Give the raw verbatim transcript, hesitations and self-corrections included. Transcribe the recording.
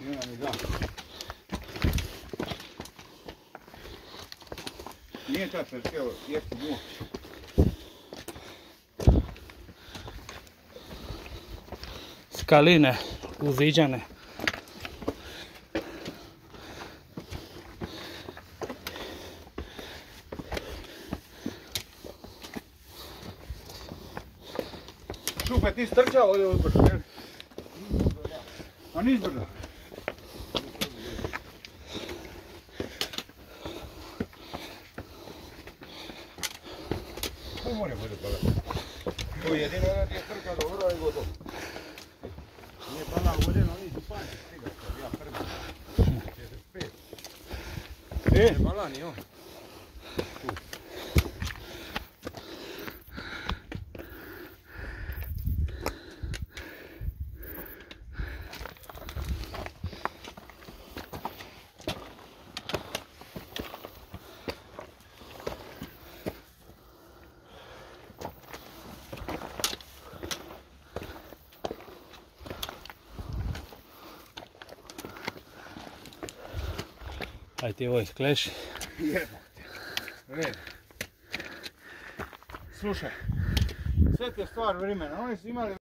I ona mi da. Nije ta perkeo, jefti moć. Skaline, uviđane. Šupe, ti strčao ovdje od brda, jel? A niz brda. Ko more bude pala? To je jedino da ti je trka dobro i gotovo. Nije pala vodeno, oni su panci stiga, ja prvi. četrdeset pet. E? Ne pala ni on. Aj ti ovo iskleši. Jebate. Red. Slušaj, sve te stvar vremena, oni su imali